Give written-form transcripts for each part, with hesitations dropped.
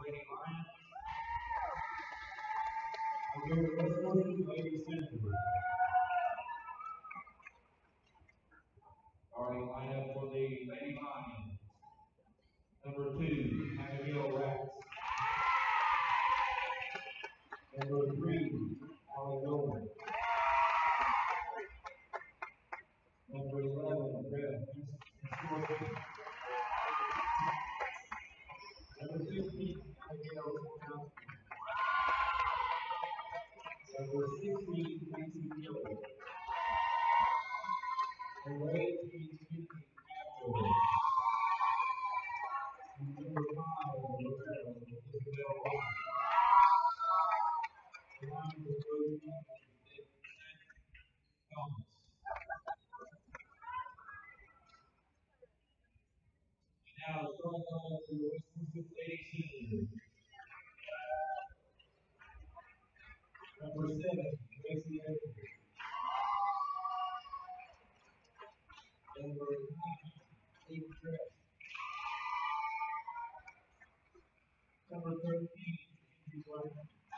Lady Lions. I'll go with West Fortune, Lady Senator. Starting lineup for the Lady Lions. Number 2, Abigail Rex. Number 3, Holly Goldman. Number 11, Red Misfortune. Number 15, Abigail Swanowski. Number 16, Casey Gilbert. Number 18, Timothy Ashford. Number 5, Loretta Isabel Ross. The line was Rose Thomas. Now, starting on for the West Forsyth Lady Senators. Number 7, Tracy Evans. Number 9, Steve Tripp. Number 13, Andrew White.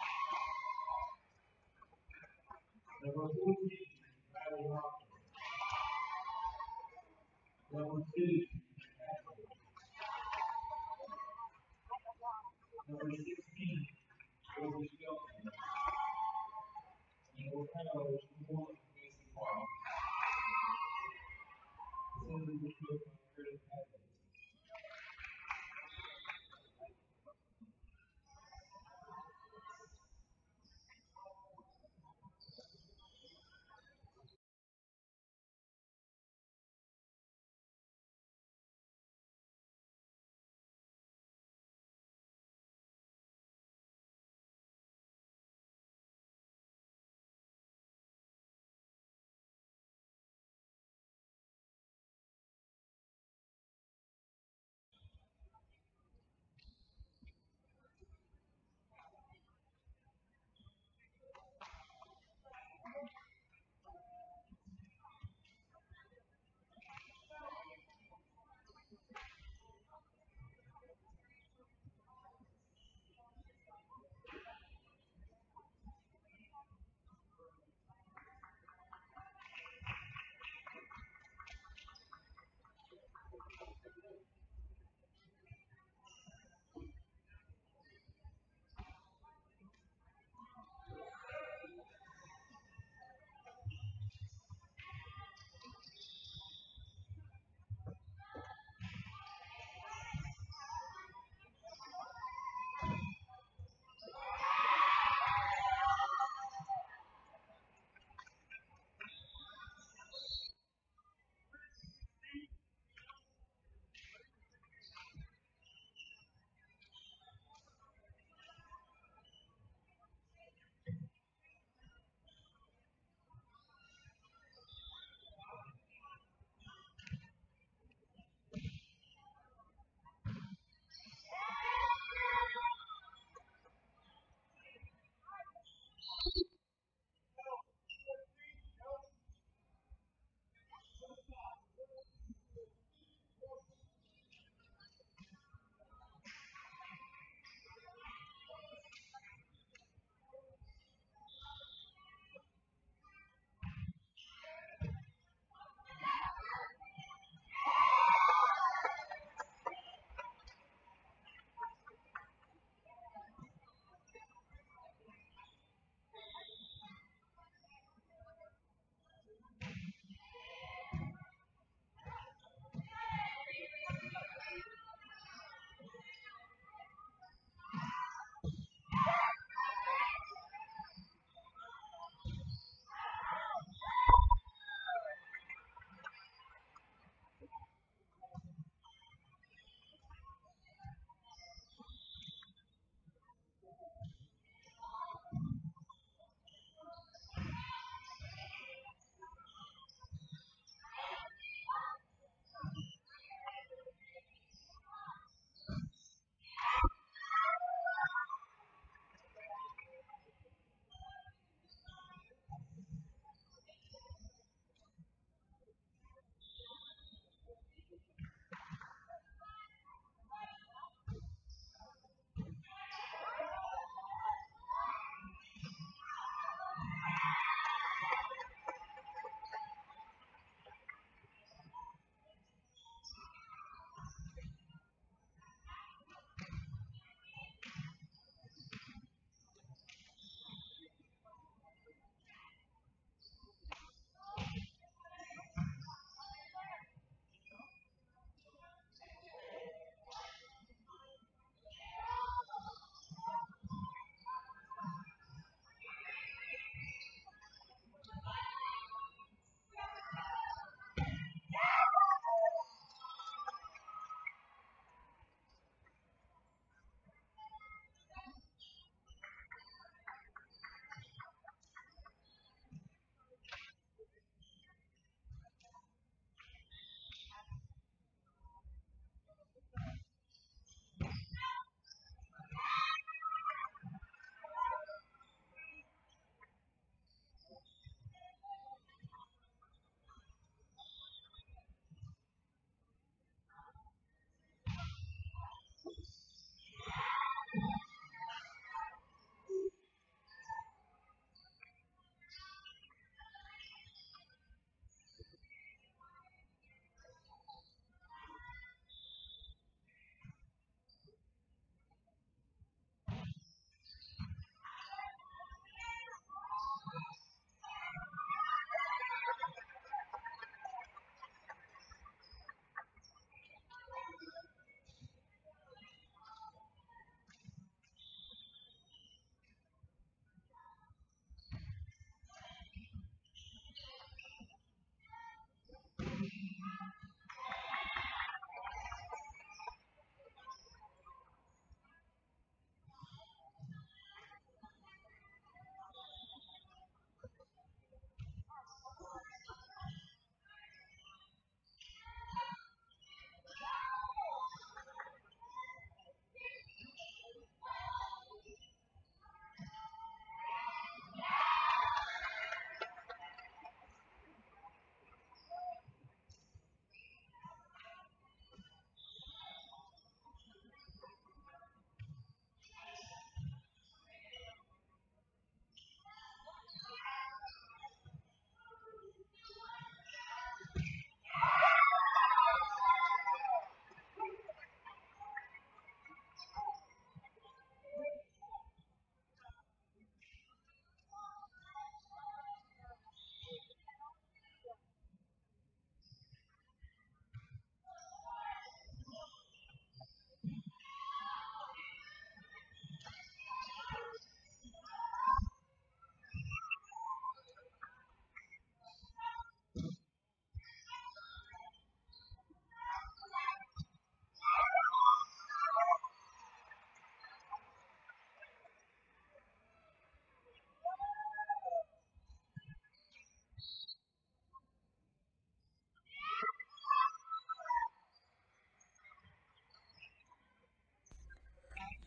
Number 14, Riley Hawkins. Number 2, number 16, Rosie Shelton. And Ohio, number 1, Mason Park. Senators will go from Curtis Adams.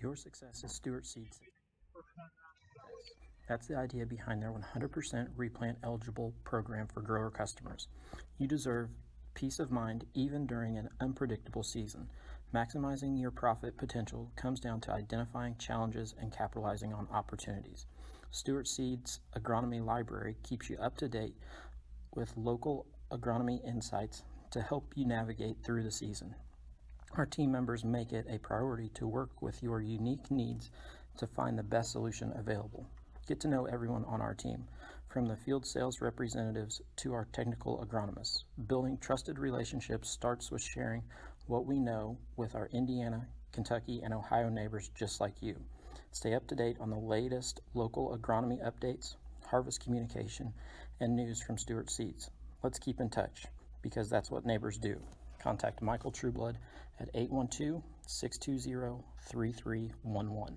Your success is Stewart Seed's success. That's the idea behind their 100% replant eligible program for grower customers. You deserve peace of mind even during an unpredictable season. Maximizing your profit potential comes down to identifying challenges and capitalizing on opportunities. Stewart Seed's agronomy library keeps you up to date with local agronomy insights to help you navigate through the season. Our team members make it a priority to work with your unique needs to find the best solution available. Get to know everyone on our team, from the field sales representatives to our technical agronomists. Building trusted relationships starts with sharing what we know with our Indiana, Kentucky, and Ohio neighbors just like you. Stay up to date on the latest local agronomy updates, harvest communication, and news from Stewart Seeds. Let's keep in touch, because that's what neighbors do. Contact Michael Trueblood at 812-620-3311.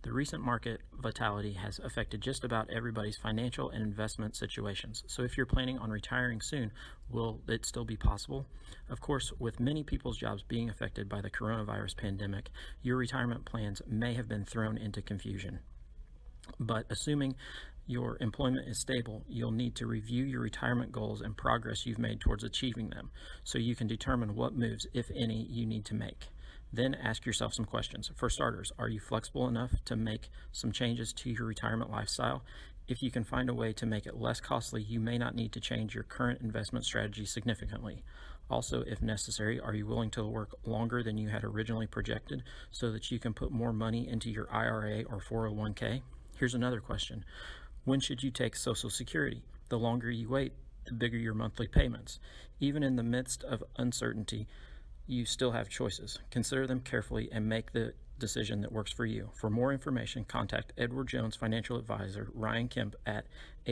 The recent market volatility has affected just about everybody's financial and investment situations. So if you're planning on retiring soon, will it still be possible? Of course, with many people's jobs being affected by the coronavirus pandemic, your retirement plans may have been thrown into confusion. But assuming your employment is stable, you'll need to review your retirement goals and progress you've made towards achieving them so you can determine what moves, if any, you need to make. Then ask yourself some questions. For starters, are you flexible enough to make some changes to your retirement lifestyle? If you can find a way to make it less costly, you may not need to change your current investment strategy significantly. Also, if necessary, are you willing to work longer than you had originally projected so that you can put more money into your IRA or 401k? Here's another question. When should you take Social Security? The longer you wait, the bigger your monthly payments. Even in the midst of uncertainty, you still have choices. Consider them carefully and make the decision that works for you. For more information, contact Edward Jones Financial Advisor Ryan Kemp at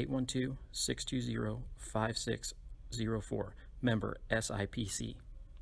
812-620-5604, member SIPC.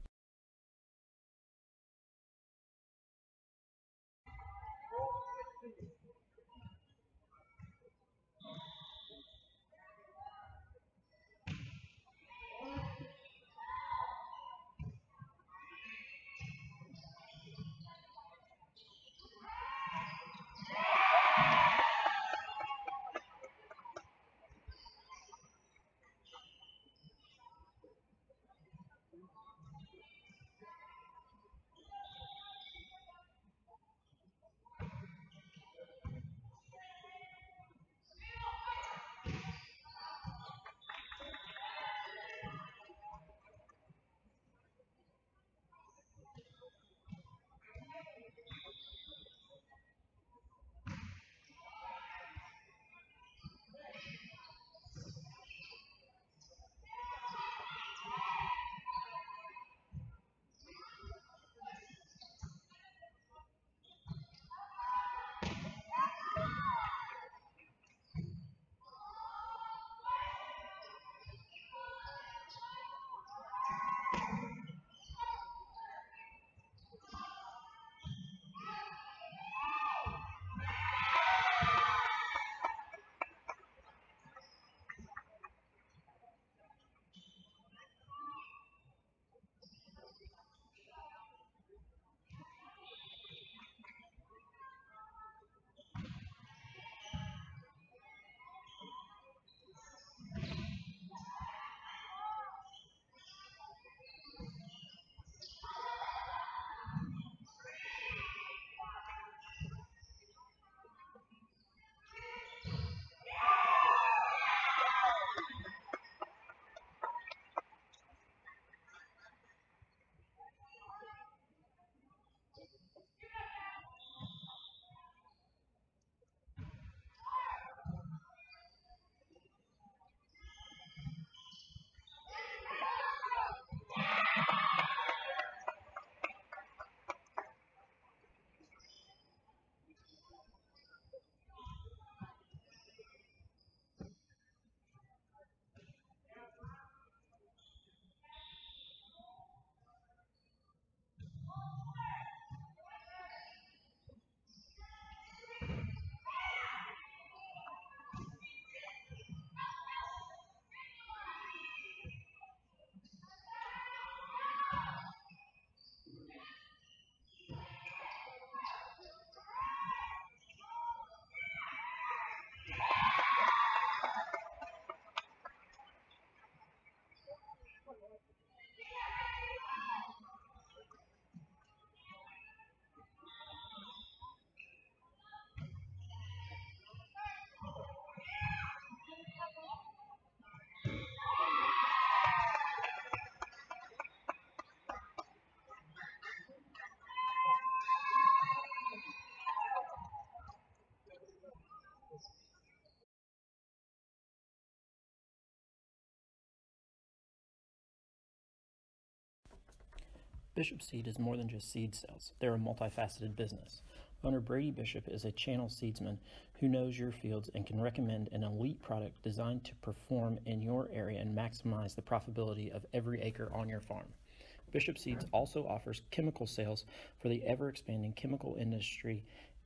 Bishop Seed is more than just seed sales. They're a multifaceted business. Owner Brady Bishop is a channel seedsman who knows your fields and can recommend an elite product designed to perform in your area and maximize the profitability of every acre on your farm. Bishop Seeds also offers chemical sales for the ever-expanding chemical industry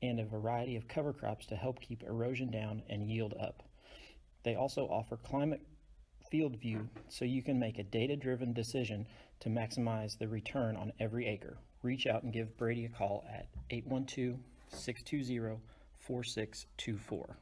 and a variety of cover crops to help keep erosion down and yield up. They also offer climate field view so you can make a data-driven decision to maximize the return on every acre. Reach out and give Brady a call at 812-620-4624.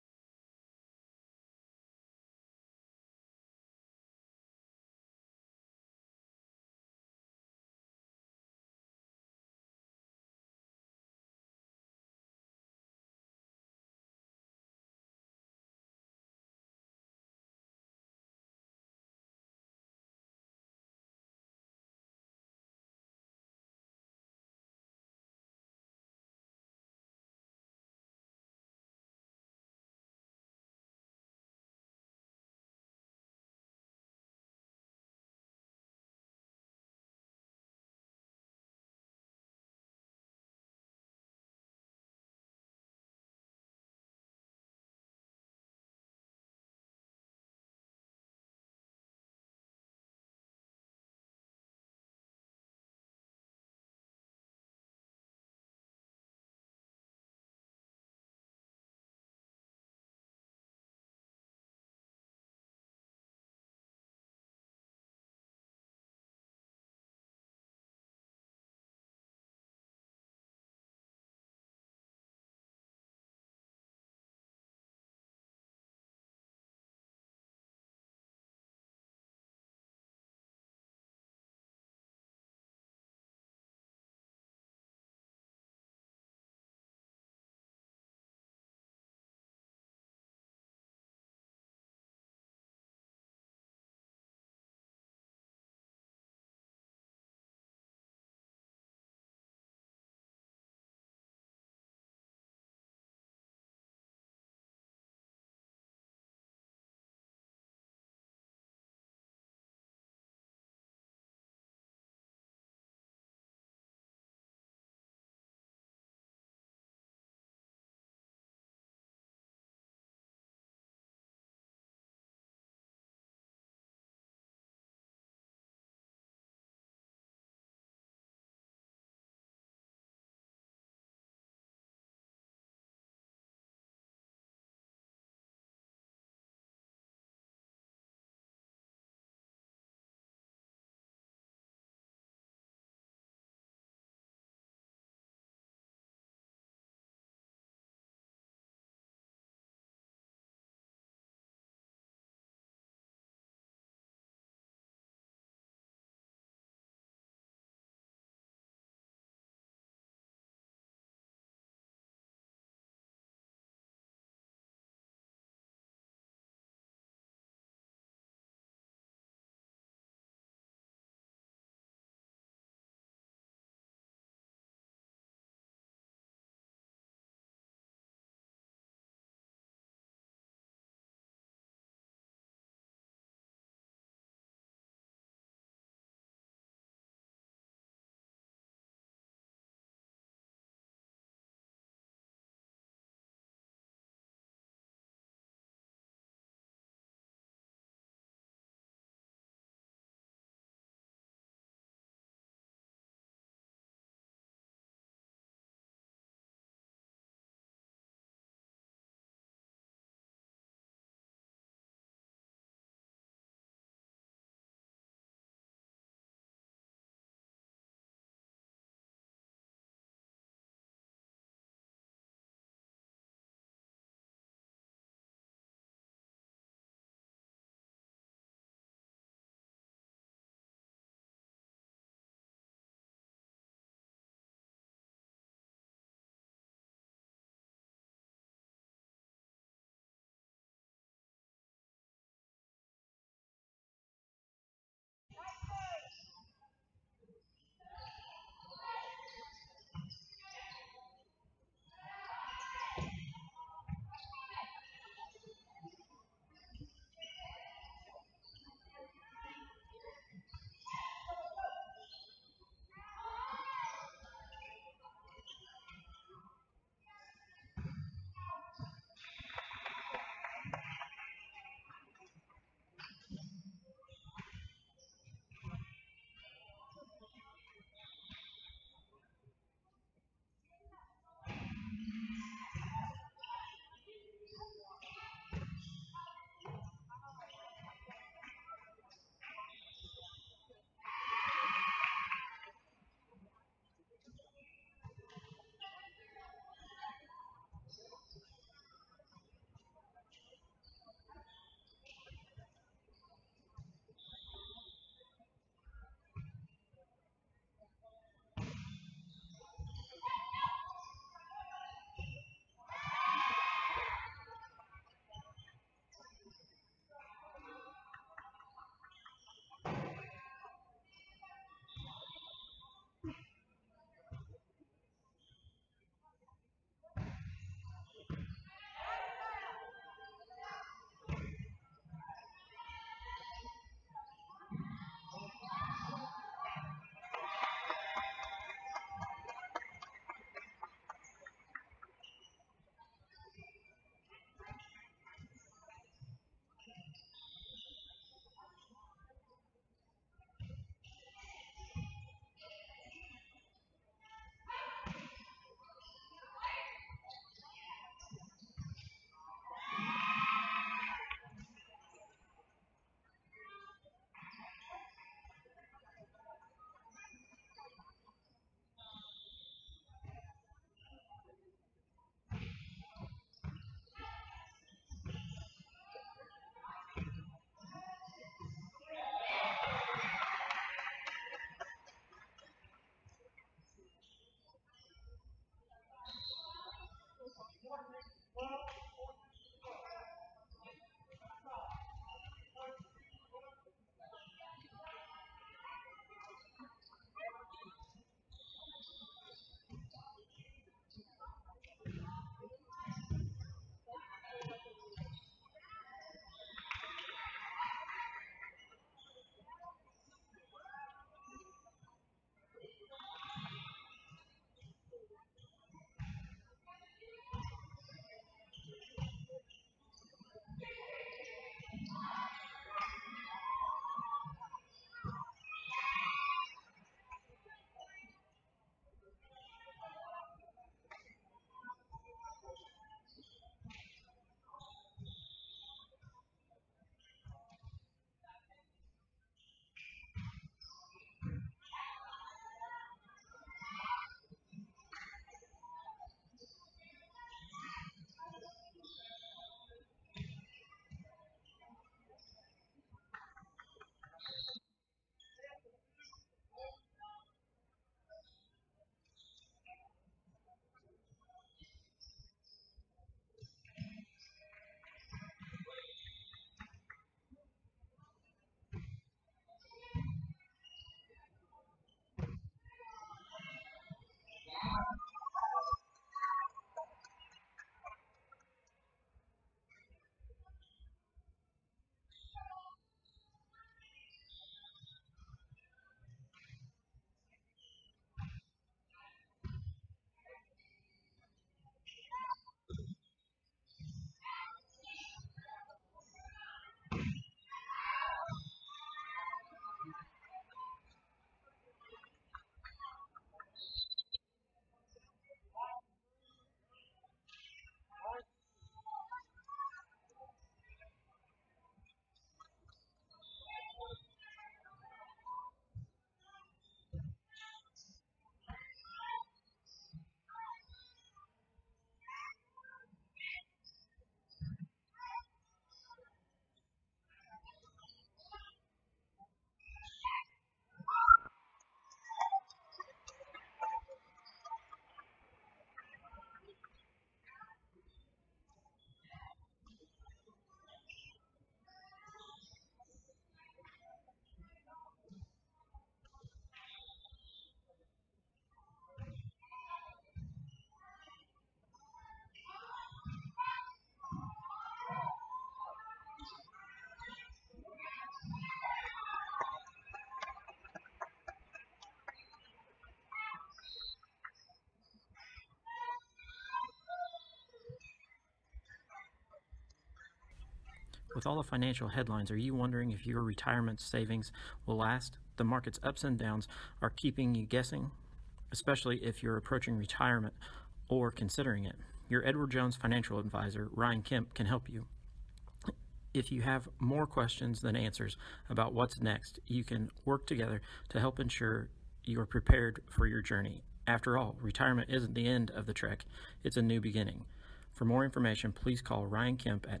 With all the financial headlines, are you wondering if your retirement savings will last? The market's ups and downs are keeping you guessing, especially if you're approaching retirement or considering it. Your Edward Jones financial advisor, Ryan Kemp, can help you. If you have more questions than answers about what's next, you can work together to help ensure you are prepared for your journey. After all, retirement isn't the end of the trek, it's a new beginning. For more information, please call Ryan Kemp at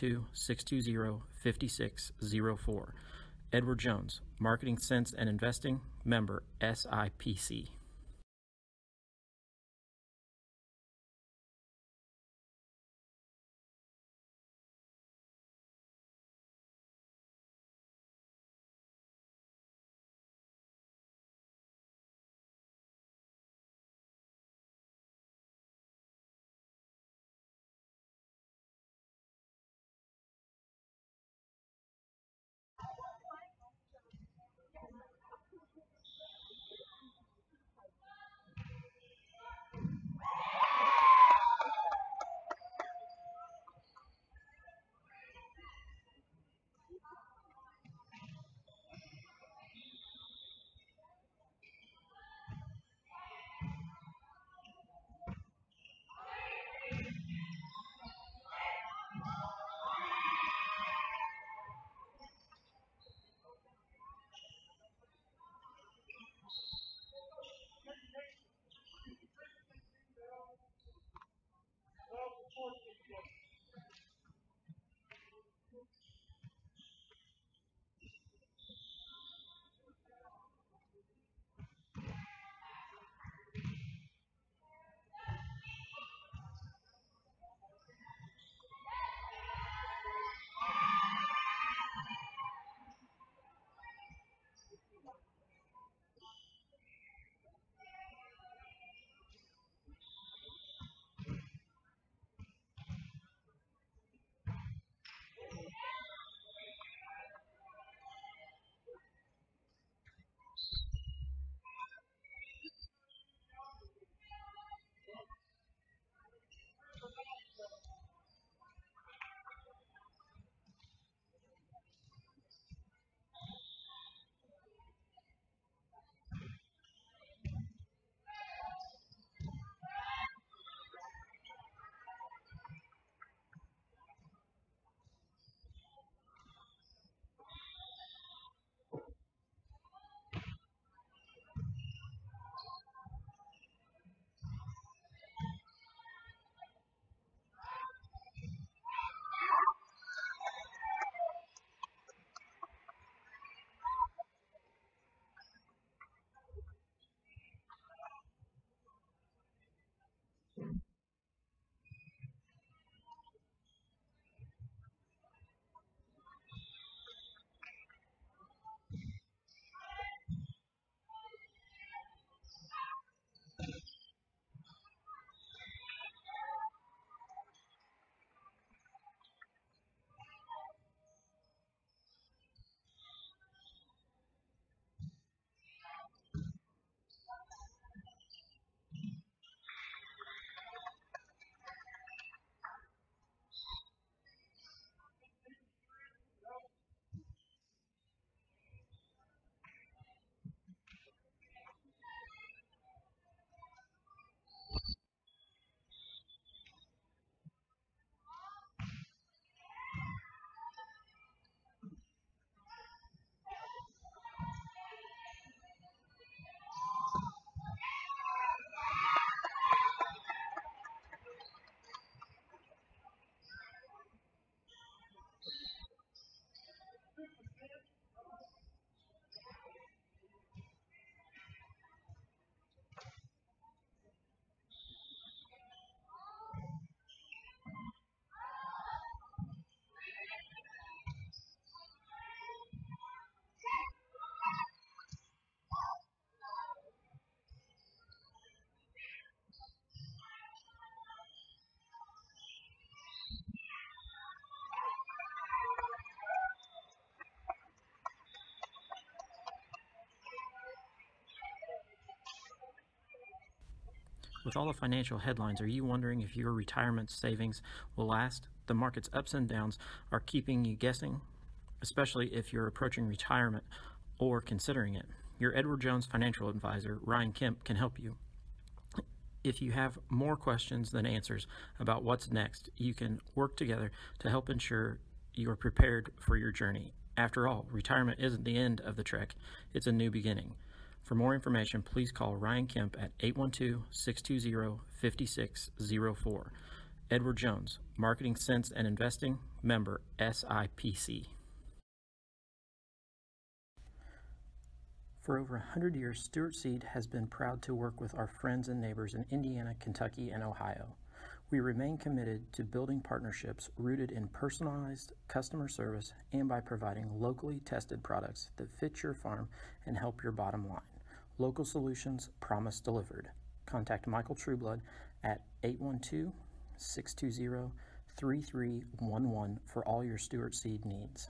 812-620-5604. Edward Jones, Marketing Sense and Investing, member SIPC. With all the financial headlines, are you wondering if your retirement savings will last? the market's ups and downs are keeping you guessing, especially if you're approaching retirement or considering it. Your Edward Jones financial advisor, Ryan Kemp, can help you. If you have more questions than answers about what's next, you can work together to help ensure you are prepared for your journey. After all, retirement isn't the end of the trek, it's a new beginning. For more information, please call Ryan Kemp at 812-620-5604. Edward Jones, Marketing Sense and Investing, member SIPC. For over 100 years, Stewart Seed has been proud to work with our friends and neighbors in Indiana, Kentucky, and Ohio. We remain committed to building partnerships rooted in personalized customer service and by providing locally tested products that fit your farm and help your bottom line. Local solutions, promise delivered. Contact Michael Trueblood at 812-620-3311 for all your Stewart Seed needs.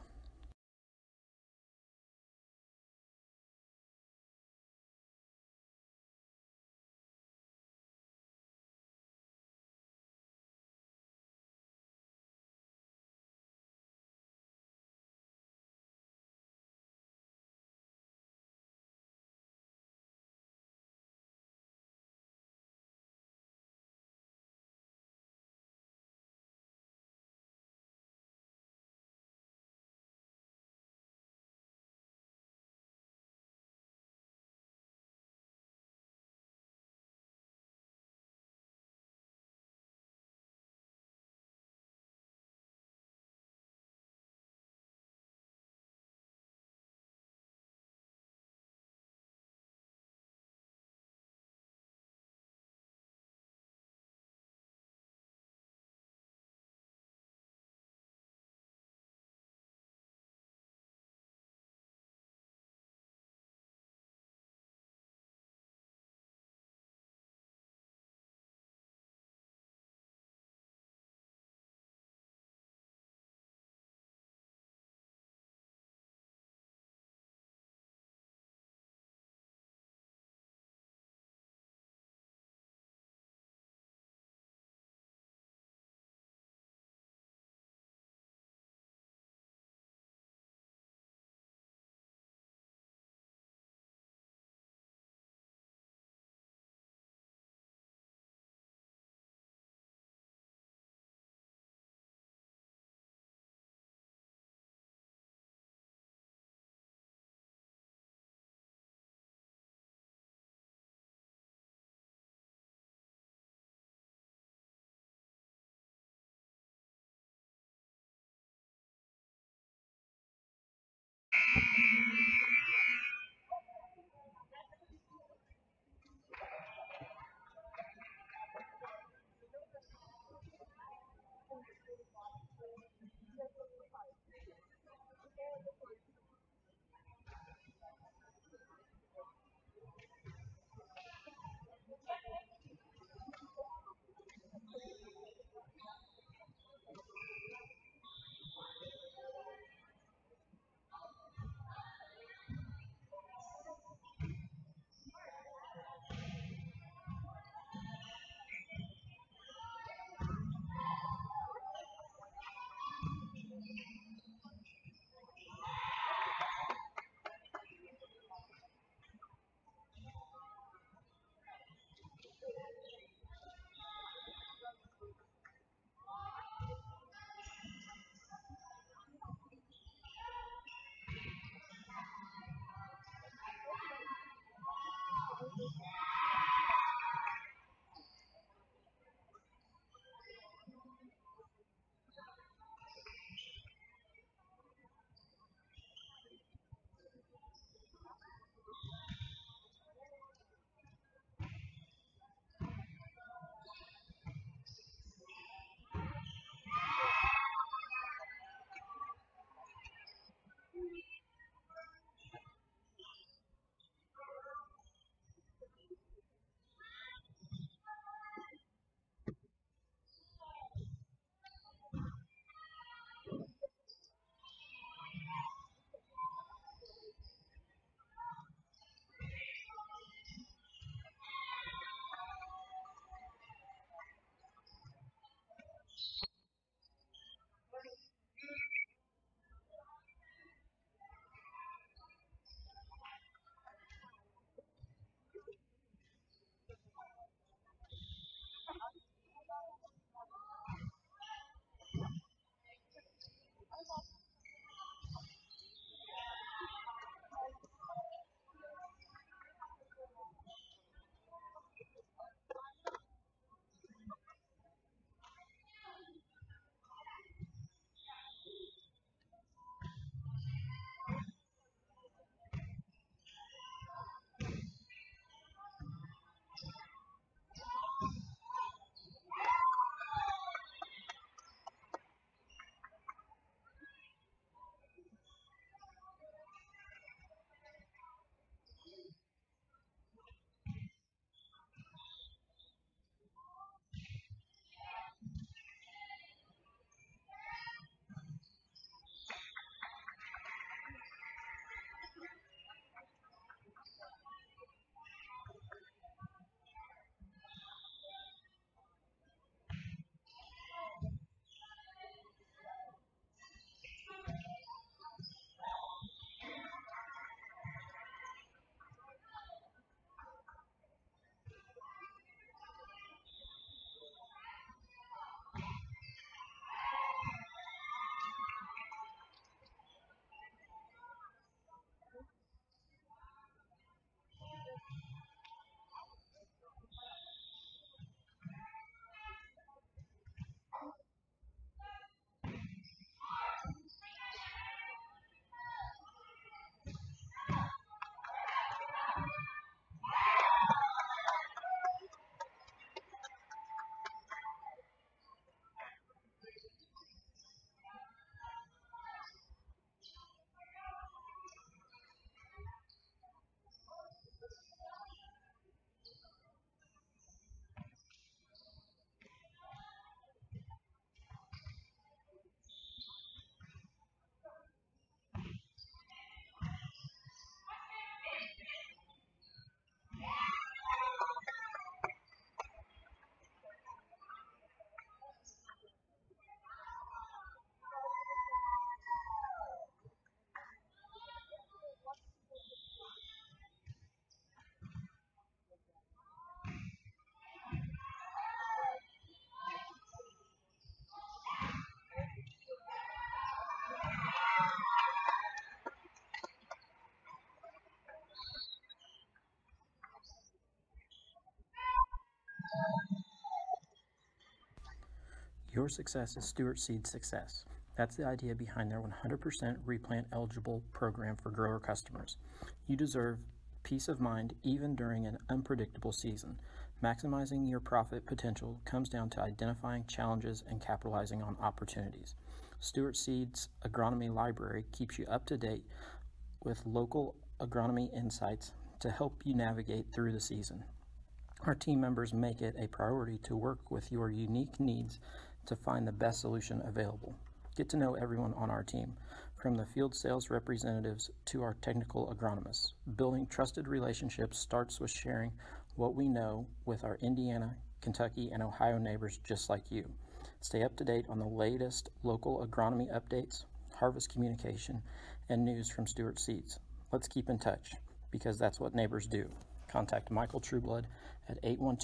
Your success is Stewart Seed's success. That's the idea behind their 100% replant eligible program for grower customers. You deserve peace of mind even during an unpredictable season. Maximizing your profit potential comes down to identifying challenges and capitalizing on opportunities. Stewart Seed's agronomy library keeps you up to date with local agronomy insights to help you navigate through the season. Our team members make it a priority to work with your unique needs to find the best solution available. Get to know everyone on our team, from the field sales representatives to our technical agronomists. Building trusted relationships starts with sharing what we know with our Indiana, Kentucky, and Ohio neighbors just like you. Stay up to date on the latest local agronomy updates, harvest communication, and news from Stewart Seeds. Let's keep in touch, because that's what neighbors do. Contact Michael Trueblood at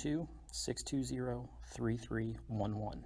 812-620-3311.